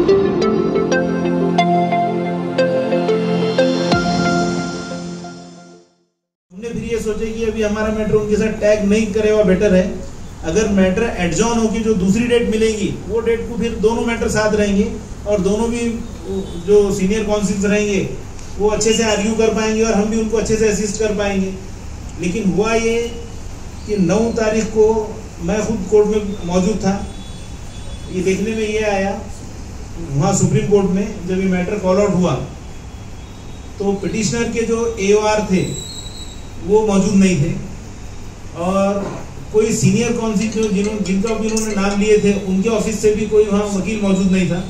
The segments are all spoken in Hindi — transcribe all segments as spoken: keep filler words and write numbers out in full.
हमने फिर ये सोचे कि अभी हमारा मैटर उनके साथ टैग नहीं करे हुआ बेटर है। अगर मैटर एडजॉर्न होगी जो दूसरी डेट मिलेगी वो डेट को फिर दोनों मैटर साथ रहेंगे और दोनों भी जो सीनियर काउंसिल्स रहेंगे वो अच्छे से आर्ग्यू कर पाएंगे और हम भी उनको अच्छे से असिस्ट कर पाएंगे। लेकिन हुआ ये कि नौ तारीख को मैं खुद कोर्ट में मौजूद था। ये देखने में ये आया वहाँ सुप्रीम कोर्ट में जब ये मैटर कॉल आउट हुआ तो पिटिशनर के जो एओआर थे वो मौजूद नहीं थे और कोई सीनियर काउंसिल जो जिन्होंने जिनका भी उन्होंने नाम लिए थे उनके ऑफिस से भी कोई वहाँ वकील मौजूद नहीं था।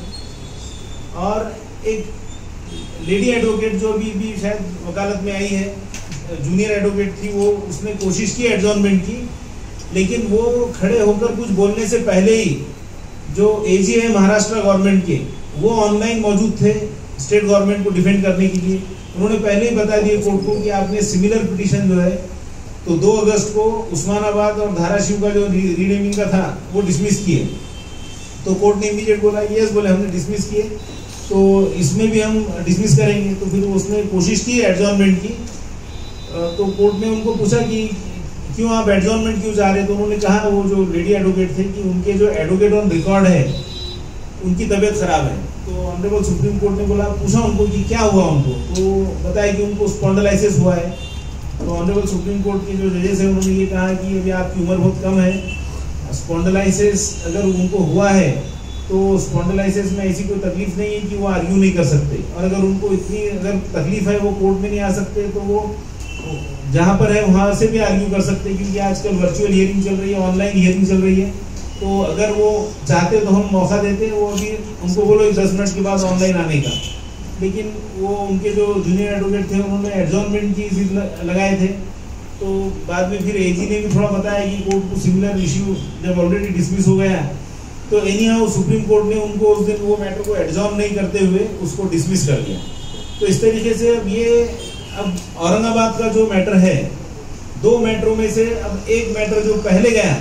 और एक लेडी एडवोकेट जो अभी भी शायद वकालत में आई है, जूनियर एडवोकेट थी, वो उसने कोशिश की एडजॉर्नमेंट की, लेकिन वो खड़े होकर कुछ बोलने से पहले ही जो एजी है महाराष्ट्र गवर्नमेंट के वो ऑनलाइन मौजूद थे स्टेट गवर्नमेंट को डिफेंड करने के लिए। उन्होंने पहले ही बता दिया कोर्ट को कि आपने सिमिलर पिटीशन जो है तो दो अगस्त को उस्मानाबाद और धाराशिव का जो रीनेमिंग का था वो डिसमिस किए। तो कोर्ट ने इमीडिएट बोला यस, बोले हमने डिसमिस किए तो इसमें भी हम डिसमिस करेंगे। तो फिर उसने कोशिश की एडजॉर्नमेंट की। तो कोर्ट ने उनको पूछा कि क्यों आप एडजॉर्नमेंट क्यों चाह रहे? तो उन्होंने कहा, वो जो लेडी एडवोकेट थे, कि उनके जो एडवोकेट ऑन रिकॉर्ड है उनकी तबीयत खराब है। तो ऑनरेबल सुप्रीम कोर्ट ने बोला, पूछा उनको कि क्या हुआ उनको, तो बताया कि उनको स्पॉन्डिलाइसिस हुआ है। तो ऑनरेबल सुप्रीम कोर्ट के जो जजेस हैं उन्होंने ये कहा कि अभी आपकी उम्र बहुत कम है, स्पॉन्डिलाइसिस अगर उनको हुआ है तो स्पॉन्डिलाइसिस में ऐसी कोई तकलीफ नहीं है कि वो आर्ग्यू नहीं कर सकते, और अगर उनको इतनी अगर तकलीफ है वो कोर्ट में नहीं आ सकते तो वो जहाँ पर है वहाँ से भी आर्ग्यू कर सकते हैं, क्योंकि आजकल वर्चुअल हियरिंग चल रही है, ऑनलाइन हियरिंग चल रही है। तो अगर वो चाहते तो हम मौका देते, वो अभी उनको बोलो दस मिनट के बाद ऑनलाइन आने का, लेकिन वो उनके जो जूनियर एडवोकेट थे उन्होंने एडजॉर्नमेंट की जिद लगाए थे। तो बाद में फिर एजी ने भी थोड़ा बताया कि कोर्ट को सिमिलर इश्यू जब ऑलरेडी डिसमिस हो गया तो एनी हाउ सुप्रीम कोर्ट ने उनको उस दिन वो मैटर को एडजॉर्न नहीं करते हुए उसको डिसमिस कर दिया। तो इस तरीके से अब ये अब औरंगाबाद का जो मैटर है, दो मैटरों में से अब एक मैटर जो पहले गया,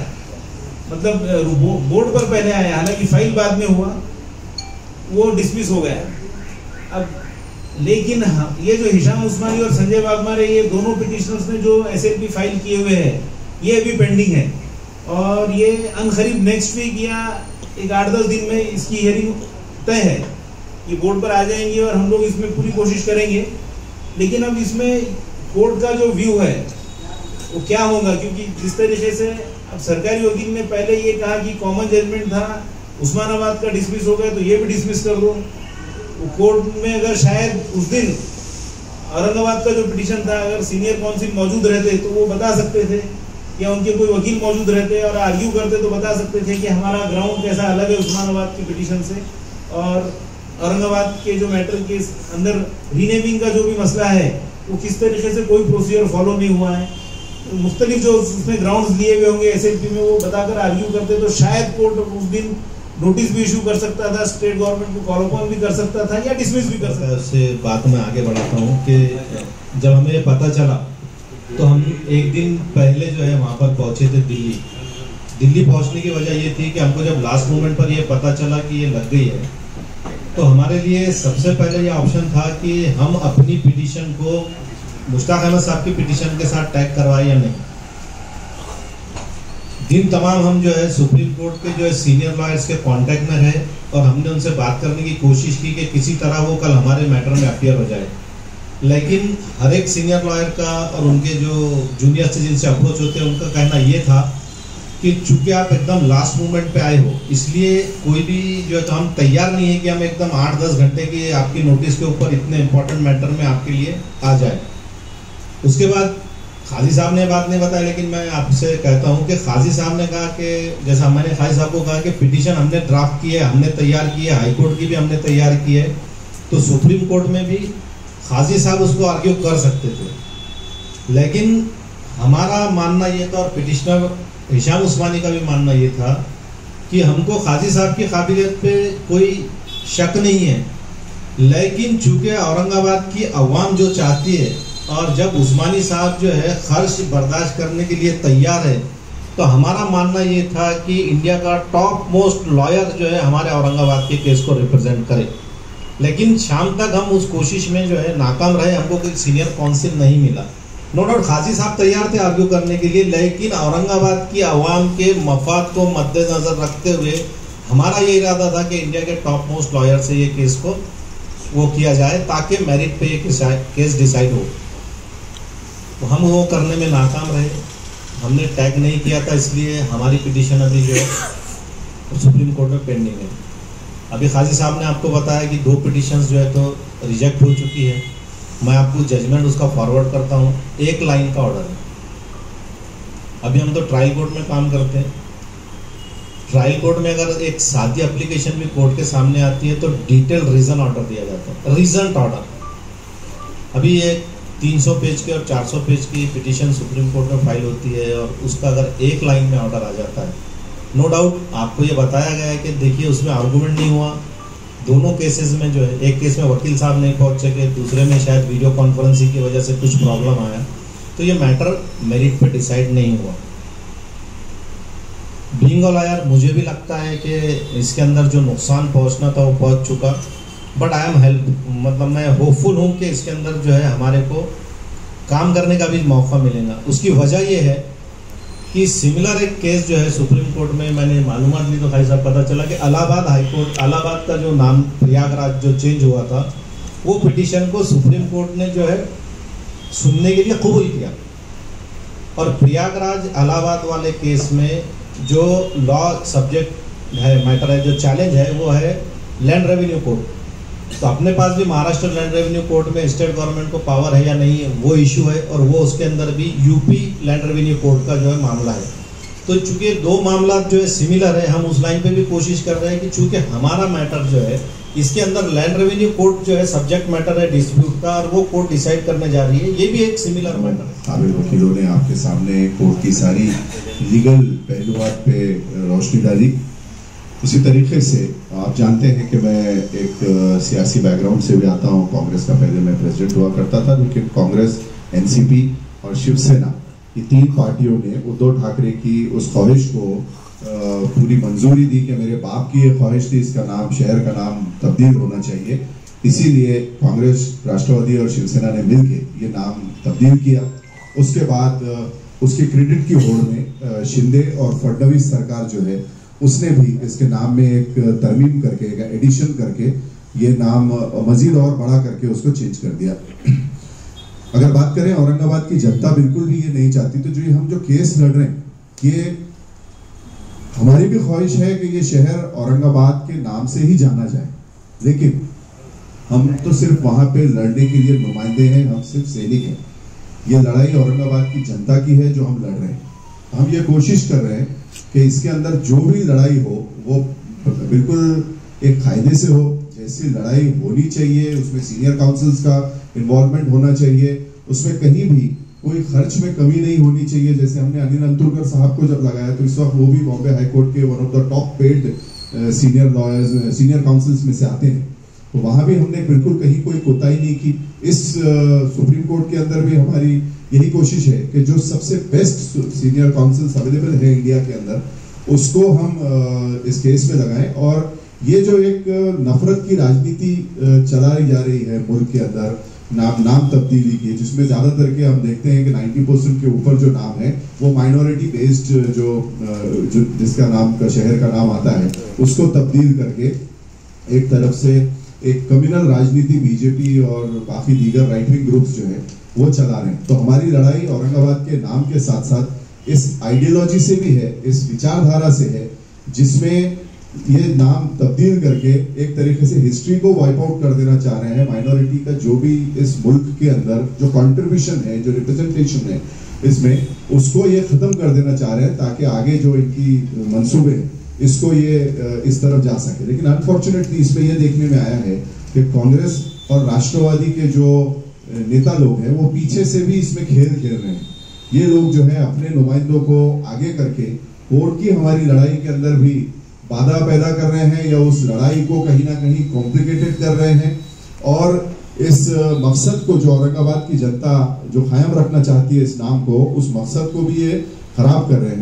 मतलब बोर्ड पर पहले आया, हालांकि फाइल बाद में हुआ, वो डिसमिस हो गया। अब लेकिन हाँ, ये जो हिशाम उस्मानी और संजय वाघमारे, ये दोनों पिटिशनर्स ने जो एसएलपी फाइल किए हुए हैं ये अभी पेंडिंग है, और ये अनकरीब नेक्स्ट वीक या एक आठ दस दिन में इसकी हियरिंग तय है। ये बोर्ड पर आ जाएंगे और हम लोग इसमें पूरी कोशिश करेंगे। लेकिन अब इसमें कोर्ट का जो व्यू है वो क्या होगा, क्योंकि जिस तरीके से अब सरकारी वकील ने पहले ये कहा कि कॉमन जजमेंट था, उस्मानाबाद का डिसमिस हो गया तो ये भी डिसमिस कर दो। कोर्ट में अगर शायद उस दिन औरंगाबाद का जो पिटीशन था, अगर सीनियर काउंसिल मौजूद रहते तो वो बता सकते थे, या उनके कोई वकील मौजूद रहते और आर्ग्यू करते तो बता सकते थे कि हमारा ग्राउंड कैसा अलग है उस्मानाबाद की पिटीशन से, और औरंगाबाद के जो मैटर के अंदर रीनेमिंग का जो भी मसला है वो किस तरीके से कोई प्रोसीजर फॉलो नहीं हुआ है, तो मुख्तलिफ जो उसमें ग्राउंड्स लिए हुए होंगे एसएलपी में, वो बताकर आर्ग्यू करते तो शायद कोर्ट उस दिन नोटिस भी इशू कर सकता था, स्टेट गवर्नमेंट को कॉल अपॉन भी कर सकता था या डिसमिस भी कर सकता था। उससे बात में आगे बढ़ाता हूँ कि जब हमें पता चला तो हम एक दिन पहले जो है वहाँ पर पहुँचे थे दिल्ली। दिल्ली पहुँचने की वजह ये थी कि हमको जब लास्ट मोमेंट पर ये पता चला कि ये लग गई है, तो हमारे लिए सबसे पहले ये ऑप्शन था कि हम अपनी पिटीशन को मुश्ताक अहमद साहब की पिटीशन के साथ टैग करवाए या नहीं। दिन तमाम हम जो है सुप्रीम कोर्ट के जो है सीनियर लॉयर्स के कांटेक्ट में रहे और हमने उनसे बात करने की कोशिश की कि किसी तरह वो कल हमारे मैटर में अपीयर हो जाए। लेकिन हर एक सीनियर लॉयर का और उनके जो जूनियर से जिनसे अप्रोच होते हैं उनका कहना ये था कि चूंकि आप एकदम लास्ट मोमेंट पे आए हो, इसलिए कोई भी जो है तो हम तैयार नहीं है कि हम एकदम आठ दस घंटे की आपकी नोटिस के ऊपर इतने इंपॉर्टेंट मैटर में आपके लिए आ जाए। उसके बाद खाजी साहब ने बात नहीं बताई, लेकिन मैं आपसे कहता हूं कि खाजी साहब ने कहा कि जैसा मैंने खाजी साहब को कहा कि पिटीशन हमने ड्राफ्ट की है, हमने तैयार की है, हाई कोर्ट की भी हमने तैयार की है, तो सुप्रीम कोर्ट में भी खाजी साहब उसको आर्ग्यू कर सकते थे। लेकिन हमारा मानना ये था और पिटिशनर हिशाम उस्मानी का भी मानना ये था कि हमको खाजी साहब की काबिलियत पे कोई शक नहीं है, लेकिन चूंकि औरंगाबाद की अवाम जो चाहती है और जब उस्मानी साहब जो है खर्च बर्दाश्त करने के लिए तैयार है, तो हमारा मानना ये था कि इंडिया का टॉप मोस्ट लॉयर जो है हमारे औरंगाबाद के केस को रिप्रेजेंट करे, लेकिन शाम तक हम उस कोशिश में जो है नाकाम रहे, हमको कोई सीनियर काउंसिल नहीं मिला। नो डाउट काजी साहब तैयार थे आर्ग्यू करने के लिए, लेकिन औरंगाबाद की आवाम के मफाद को मद्देनजर रखते हुए हमारा ये इरादा था कि इंडिया के टॉप मोस्ट लॉयर से ये केस को वो किया जाए ताकि मेरिट पे ये केस डिसाइड हो। तो हम वो करने में नाकाम रहे, हमने टैग नहीं किया था, इसलिए हमारी पिटीशन अभी जो है सुप्रीम कोर्ट में पेंडिंग है। अभी काजी साहब ने आपको बताया कि दो पिटीशंस जो है तो रिजेक्ट हो चुकी है। मैं आपको जजमेंट उसका फॉरवर्ड करता हूँ, एक लाइन का ऑर्डर है। अभी हम तो ट्रायल कोर्ट में काम करते हैं। ट्रायल कोर्ट में अगर एक सादी एप्लीकेशन भी कोर्ट के सामने आती है तो डिटेल रीजन ऑर्डर दिया जाता है, रीजन ऑर्डर। अभी ये तीन सौ पेज के और चार सौ पेज की पिटीशन सुप्रीम कोर्ट में फाइल होती है और उसका अगर एक लाइन में ऑर्डर आ जाता है, नो डाउट आपको ये बताया गया है कि देखिए उसमें आर्गूमेंट नहीं हुआ। दोनों केसेस में जो है, एक केस में वकील साहब नहीं पहुंच सके, दूसरे में शायद वीडियो कॉन्फ्रेंसिंग की वजह से कुछ प्रॉब्लम आया, तो ये मैटर मेरिट पे डिसाइड नहीं हुआ। बीइंग अ लॉयर मुझे भी लगता है कि इसके अंदर जो नुकसान पहुंचना था वो पहुंच चुका, बट आई एम हेल्प मतलब मैं होपफुल हूँ कि इसके अंदर जो है हमारे को काम करने का भी मौका मिलेगा। उसकी वजह ये है कि सिमिलर एक केस जो है सुप्रीम कोर्ट में मैंने मालूमात ली तो भाई साहब पता चला कि इलाहाबाद हाई कोर्ट, इलाहाबाद का जो नाम प्रयागराज जो चेंज हुआ था, वो पिटीशन को सुप्रीम कोर्ट ने जो है सुनने के लिए कबूल किया। और प्रयागराज इलाहाबाद वाले केस में जो लॉ सब्जेक्ट है, मैटर है, जो चैलेंज है वो है लैंड रेवेन्यू कोर्ट। तो अपने पास भी महाराष्ट्र लैंड रेवेन्यू कोर्ट में स्टेट गवर्नमेंट को पावर है या नहीं है वो इशू है, और वो उसके अंदर भी यूपी लैंड रेवेन्यू कोर्ट का जो है मामला है। तो चूंकि दो मामला जो है सिमिलर है, हम उस लाइन पे भी कोशिश कर रहे हैं कि चूंकि हमारा मैटर जो है इसके अंदर लैंड रेवेन्यू कोर्ट जो है सब्जेक्ट मैटर है डिस्प्यूट का, और वो कोर्ट डिसाइड करने जा रही है, ये भी एक सिमिलर मैटर है। काबिल वकीलों ने आपके सामने कोर्ट की सारी लीगल पहलुआत पे रोशनी डाली। उसी तरीके से आप जानते हैं कि मैं एक सियासी बैकग्राउंड से भी आता हूं। कांग्रेस का पहले मैं प्रेसिडेंट हुआ करता था, लेकिन कांग्रेस, एनसीपी और शिवसेना ये तीन पार्टियों ने उद्धव ठाकरे की उस ख्वाहिश को पूरी मंजूरी दी कि मेरे बाप की ये ख्वाहिश थी, इसका नाम, शहर का नाम तब्दील होना चाहिए। इसीलिए कांग्रेस, राष्ट्रवादी और शिवसेना ने मिलकर ये नाम तब्दील किया। उसके बाद उसके क्रेडिट की होड़ में शिंदे और फडणवीस सरकार जो है उसने भी इसके नाम में एक तरमीम करके, एक एडिशन करके ये नाम मजीद और बड़ा करके उसको चेंज कर दिया। अगर बात करें औरंगाबाद की जनता बिल्कुल भी ये नहीं चाहती, तो जो ये हम जो केस लड़ रहे हैं, ये हमारी भी ख्वाहिश है कि ये शहर औरंगाबाद के नाम से ही जाना जाए, लेकिन हम तो सिर्फ वहां पे लड़ने के लिए नुमाइंदे हैं, हम सिर्फ सैनिक हैं। ये लड़ाई औरंगाबाद की जनता की है जो हम लड़ रहे हैं। हम ये कोशिश कर रहे हैं कि इसके अंदर जो भी लड़ाई हो वो बिल्कुल एक कायदे से हो, जैसी लड़ाई होनी चाहिए, उसमें सीनियर काउंसिल्स का इन्वॉल्वमेंट होना चाहिए, उसमें कहीं भी कोई खर्च में कमी नहीं होनी चाहिए। जैसे हमने अनिल अंतुरकर साहब को जब लगाया तो इस वक्त वो भी बॉम्बे हाई कोर्ट के one of the top paid senior lawyers, senior counsels में से आते हैं, तो वहां भी हमने बिल्कुल कहीं कोई कोताही नहीं की। इस सुप्रीम कोर्ट के अंदर भी हमारी यही कोशिश है कि जो सबसे बेस्ट सीनियर काउंसिल्स अवेलेबल है इंडिया के अंदर, उसको हम इस केस में लगाएं। और ये जो एक नफरत की राजनीति चलाई जा रही है मुल्क के अंदर, नाम नाम तब्दीली की, जिसमें ज्यादातर के हम देखते हैं कि नब्बे परसेंट के ऊपर जो नाम है वो माइनॉरिटी बेस्ड जो जो जिसका नाम का शहर का नाम आता है उसको तब्दील करके एक तरफ से एक कम्युनल राजनीति बीजेपी और बाकी दीगर राइट विंग ग्रुप्स जो है वो चला रहे हैं। तो हमारी लड़ाई औरंगाबाद के नाम के साथ साथ इस आइडियोलॉजी से भी है, इस विचारधारा से है, जिसमें ये नाम तब्दील करके एक तरीके से हिस्ट्री को वाइप आउट कर देना चाह रहे हैं। माइनॉरिटी का जो भी इस मुल्क के अंदर जो कंट्रीब्यूशन है, जो रिप्रेजेंटेशन है इसमें, उसको ये खत्म कर देना चाह रहे हैं ताकि आगे जो इनकी मंसूबे इसको ये इस तरफ जा सके। लेकिन अनफॉर्चुनेटली इसमें यह देखने में आया है कि कांग्रेस और राष्ट्रवादी के जो नेता लोग हैं वो पीछे से भी इसमें खेल खेल रहे हैं। ये लोग जो है अपने नुमाइंदों को आगे करके कोर्ट की हमारी लड़ाई के अंदर भी बाधा पैदा कर रहे हैं या उस लड़ाई को कहीं ना कहीं कॉम्प्लिकेटेड कर रहे हैं, और इस मकसद को जो औरंगाबाद की जनता जो कायम रखना चाहती है इस नाम को, उस मकसद को भी ये खराब कर रहे हैं।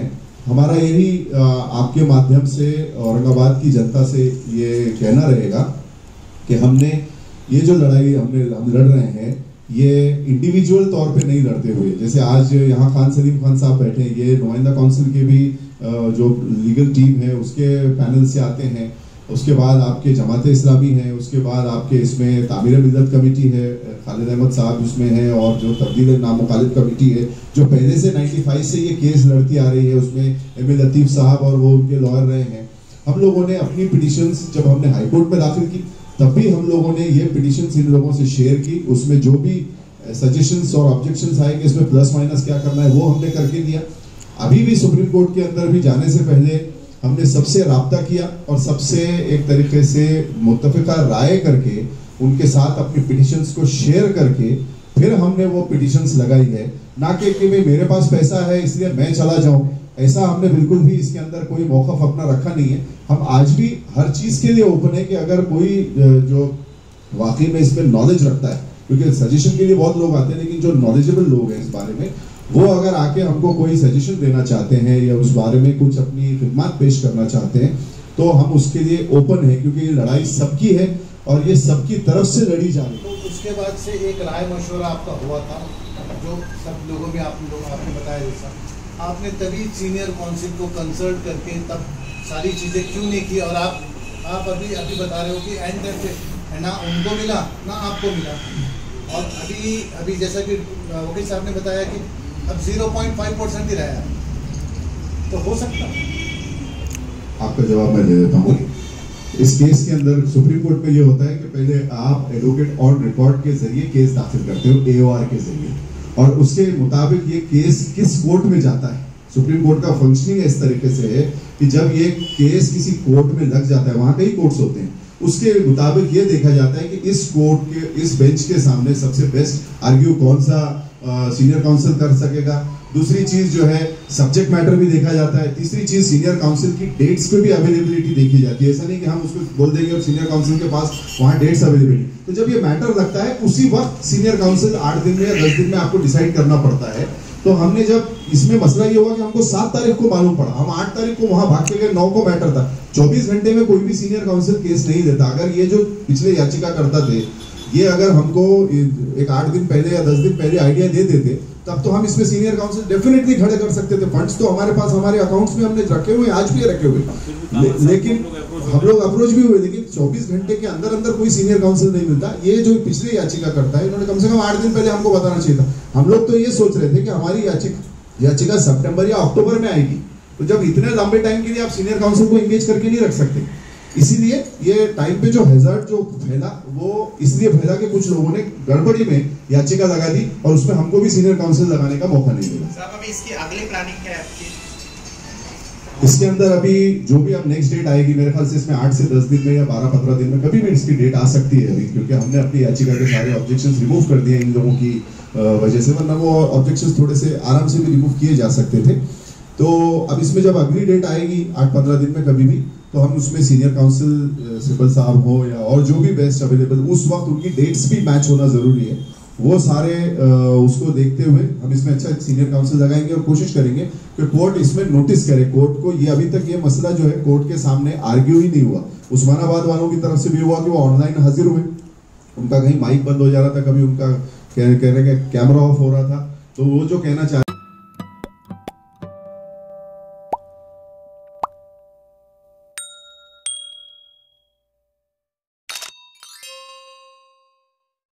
हमारा यही आपके माध्यम से औरंगाबाद की जनता से ये कहना रहेगा कि हमने ये जो लड़ाई हमने हम लड़ रहे हैं ये इंडिविजुअल तौर पे नहीं लड़ते हुए, जैसे आज यहाँ खान सलीम खान साहब बैठे हैं, ये नुमाइंदा काउंसिल के भी जो लीगल टीम है उसके पैनल से आते हैं, उसके बाद आपके जमात इस्लामी है, उसके बाद आपके इसमें तामीर मिल्लत कमेटी है, खालिद अहमद साहब उसमें है, और जो तब्दील नामुखालिफ कमेटी है जो पहले से पचानवे से ये केस लड़ती आ रही है, उसमें एम ए लतीफ़ साहब और वो उनके लॉयर रहे हैं। हम लोगों ने अपनी पिटिशंस जब हमने हाई कोर्ट में दाखिल की तब भी हम लोगों ने ये पिटिशंस इन लोगों से शेयर की, उसमें जो भी सजेशंस और ऑब्जेक्शंस आए कि इसमें प्लस माइनस क्या करना है वो हमने करके दिया। अभी भी सुप्रीम कोर्ट के अंदर भी जाने से पहले हमने सबसे राब्ता किया और सबसे एक तरीके से मुत्तफिका राय करके उनके साथ अपनी पिटिशंस को शेयर करके फिर हमने वो पिटिशंस लगाई है, ना कि कि भाई मेरे पास पैसा है इसलिए मैं चला जाऊं, ऐसा हमने बिल्कुल भी इसके अंदर कोई मौक़िफ़ अपना रखा नहीं है। हम आज भी हर चीज़ के लिए ओपन है कि अगर कोई जो वाकई में इसमें नॉलेज रखता है, क्योंकि सजेशन के लिए बहुत लोग आते हैं लेकिन जो नॉलेजेबल लोग हैं इस बारे में वो अगर आके हमको कोई सजेशन देना चाहते हैं या उस बारे में कुछ अपनी खिदमत पेश करना चाहते हैं तो हम उसके लिए ओपन है, क्योंकि ये लड़ाई सबकी है और ये सबकी तरफ से लड़ी जा रही है। तो उसके बाद से एक राय मशवरा आपका हुआ था जो सब लोगों में आप लोग आपने बताया, जैसा आपने तभी सीनियर काउंसिल को कंसल्ट करके तब सारी चीज़ें क्यों नहीं की, और आप आप अभी अभी बता रहे हो कि एंड टाइम पे ना उनको मिला ना आपको मिला, और अभी अभी जैसा कि वकील साहब ने बताया कि अब ज़ीरो पॉइंट फाइव परसेंट ही रहा है, तो हो सकता है। आपका जवाब मैं दे देता हूँ। इस केस के अंदर सुप्रीम कोर्ट में ये होता है कि पहले आप एडवोकेट ऑन रिकॉर्ड के जरिए केस दाखिल करते हो ए ओ आर के जरिए, और उसके मुताबिक ये केस किस कोर्ट में जाता है। सुप्रीम कोर्ट का फंक्शनिंग इस तरीके से है कि जब ये केस किसी कोर्ट में लग जाता है, वहां कई कोर्ट्स होते हैं, उसके मुताबिक ये देखा जाता है कि इस कोर्ट के इस बेंच के सामने सबसे बेस्ट आर्ग्यू कौन सा सीनियर काउंसिल कर सकेगा। दूसरी चीज जो है सब्जेक्ट मैटर भी देखा जाता है। तीसरी चीज सीनियर काउंसिल की डेट्स पे भी अवेलेबिलिटी देखी जाती है। ऐसा नहीं कि हम उसको बोल देंगे और सीनियर काउंसिल के पास वहां डेट्स अवेलेबिलिटी, तो जब ये मैटर लगता है उसी वक्त सीनियर काउंसिल आठ दिन में या दस दिन में आपको डिसाइड करना पड़ता है। तो हमने जब इसमें मसला ये हुआ कि हमको सात तारीख को मालूम पड़ा, हम आठ तारीख को वहां भाग के गए, नौ को मैटर था, चौबीस घंटे में कोई भी सीनियर काउंसिल केस नहीं देता। अगर ये जो पिछले याचिका करता थे ये अगर हमको एक आठ दिन पहले या दस दिन पहले आइडिया दे देते तब तो हम इसमें सीनियर काउंसिल डेफिनेटली खड़े कर सकते थे। फंड्स तो हमारे पास हमारे अकाउंट्स में हमने रखे हुए, आज भी रखे हुए, ले, लेकिन हम लोग अप्रोच भी हुए, लेकिन चौबीस घंटे के अंदर अंदर कोई सीनियर काउंसिल नहीं मिलता। ये जो पिछले याचिका करता है इन्होंने कम से कम आठ दिन पहले हमको बताना चाहिए था। हम लोग तो ये सोच रहे थे कि हमारी याचिका याचिका सितंबर या अक्टूबर में आएगी, तो जब इतने लंबे टाइम के लिए आप सीनियर काउंसिल को एंगेज करके नहीं रख सकते। इसीलिए ये टाइम पे जो हैजर्ड जो फैला वो इसलिए फैला कि कुछ लोगों ने गड़बड़ी में याचिका लगा दी और उसमें हमको भी सीनियर काउंसिल लगाने का मौका नहीं मिला। साहब अभी इसकी अगली प्लानिंग क्या है आपकी? इसके अंदर अभी जो भी अब नेक्स्ट डेट आएगी, मेरे ख्याल से इसमें आठ से दस दिन में या बारह पंद्रह दिन में कभी भी इसकी डेट आ सकती है अभी, क्योंकि हमने अपनी याचिका के सारे ऑब्जेक्शंस रिमूव कर दिए इन लोगों की वजह से, वरना वो ऑब्जेक्शंस थोड़े से आराम से भी रिमूव किए जा सकते थे। तो अब इसमें जब अगली डेट आएगी आठ पंद्रह दिन में कभी भी, तो हम उसमें सीनियर काउंसिल सिब्बल साहब हो या और जो भी बेस्ट अवेलेबल, उस वक्त उनकी डेट्स भी मैच होना जरूरी है। वो सारे उसको देखते हुए हम इसमें अच्छा सीनियर काउंसिल लगाएंगे और कोशिश करेंगे कि कोर्ट इसमें नोटिस करे कोर्ट को। ये अभी तक ये मसला जो है कोर्ट के सामने आर्ग्यू ही नहीं हुआ। उस्मानाबाद वालों की तरफ से भी हुआ कि वो ऑनलाइन हाजिर हुए, उनका कहीं माइक बंद हो जा रहा था, कभी उनका कहने का कैमरा ऑफ हो रहा था, तो वो जो कहना चाह